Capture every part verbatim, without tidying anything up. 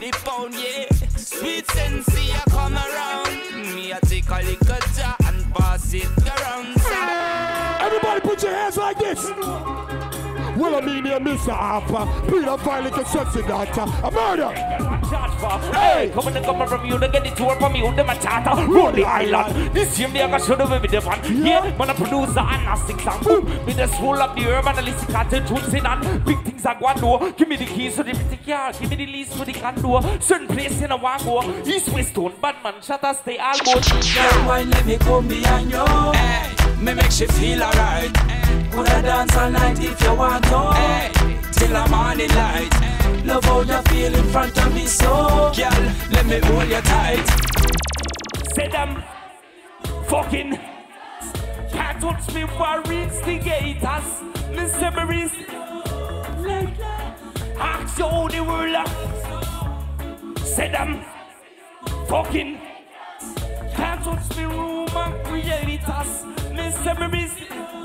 the pound, yeah. Sweet sensei, I come around. Me, I take a little jar and pass it around. Everybody put your hands like this. Well, I mean, you're Mister Harper. Peter finally can sexy daughter. A murder. Hey, come on, come on from you. They get the tour from you. Them a charter. Roll the island. This year, they are going to show them with the van. Yeah, man, a producer and a sing song. Boom. Me just roll up the herb and a listen to tunes in and big things are going to do. Give me the keys to the pretty car. Give me the lease for the condo. Certain place in a one go. East, West, Stone. Bad man, shut us, stay all good. Girl, why let me come behind you? Hey, me make you feel alright. Could I dance all night if you want to? Hey, till the morning light. Hey, love how you feel in front of me, so girl, let me hold you tight. Say them fucking can't touch me for instigators. Mister Maurice, ask you how the world. Say them fucking can't touch me rumor creators. Mister Maurice,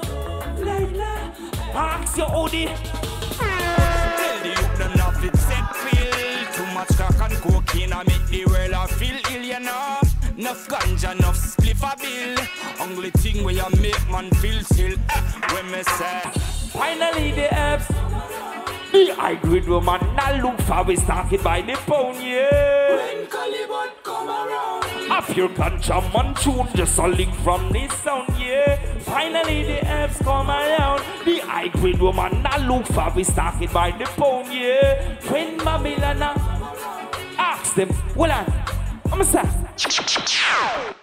ask you how the. Tell the youth them not fit set feel. Too much crack and cocaine I make the world I feel ill, you know. Enough ganja, enough spliff a bill. Only thing where you make man feel still. Eh, when me say finally the herbs. The high grade woman now look for we started by the pound, yeah. when Collie Buddz come around. A pure ganja man tune just a link from this sound, yeah. Finally the herbs come around. The high grade woman now look for we started by the pound, yeah. When Babylon ask them, well, I'm a